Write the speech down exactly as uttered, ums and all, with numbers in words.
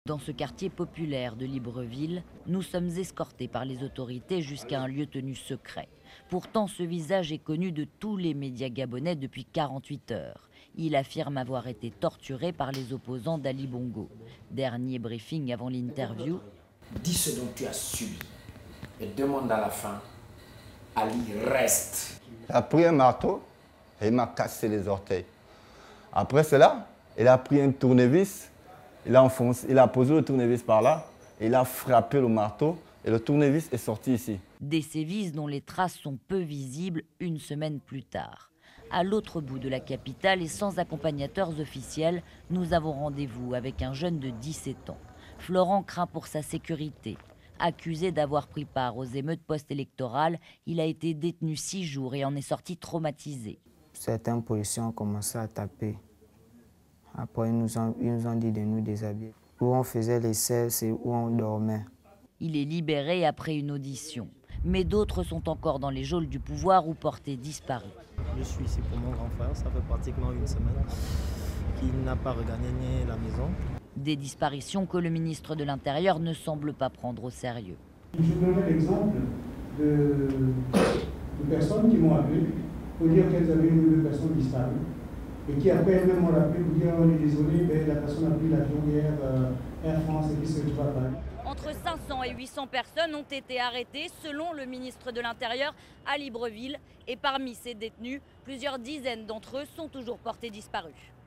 Dans ce quartier populaire de Libreville, nous sommes escortés par les autorités jusqu'à un lieu tenu secret. Pourtant, ce visage est connu de tous les médias gabonais depuis quarante-huit heures. Il affirme avoir été torturé par les opposants d'Ali Bongo. Dernier briefing avant l'interview. Dis ce dont tu as subi et demande à la fin, Ali reste. Il a pris un marteau et il m'a cassé les orteils. Après cela, il a pris un tournevis. Il a, enfoncé, il a posé le tournevis par là, et il a frappé le marteau et le tournevis est sorti ici. Des sévices dont les traces sont peu visibles une semaine plus tard. À l'autre bout de la capitale et sans accompagnateurs officiels, nous avons rendez-vous avec un jeune de dix-sept ans. Florent craint pour sa sécurité. Accusé d'avoir pris part aux émeutes post-électorales, il a été détenu six jours et en est sorti traumatisé. Certains policiers ont commencé à taper. Après, ils nous, ont, ils nous ont dit de nous déshabiller. Où on faisait les selles, c'est où on dormait. Il est libéré après une audition. Mais d'autres sont encore dans les geôles du pouvoir ou portés disparus. Je suis ici pour mon grand frère, ça fait pratiquement une semaine qu'il n'a pas regagné la maison. Des disparitions que le ministre de l'Intérieur ne semble pas prendre au sérieux. Je donnerai l'exemple de, de personnes qui m'ont appelé pour dire qu'elles avaient une ou deux personnes disparues. Et qui après même m'ont appelé pour dire on est désolé, mais la personne a pris l'avion hier euh, Air France et qui se retrouve à Paris. Entre cinq cents et huit cents personnes ont été arrêtées selon le ministre de l'Intérieur à Libreville. Et parmi ces détenus, plusieurs dizaines d'entre eux sont toujours portés disparus.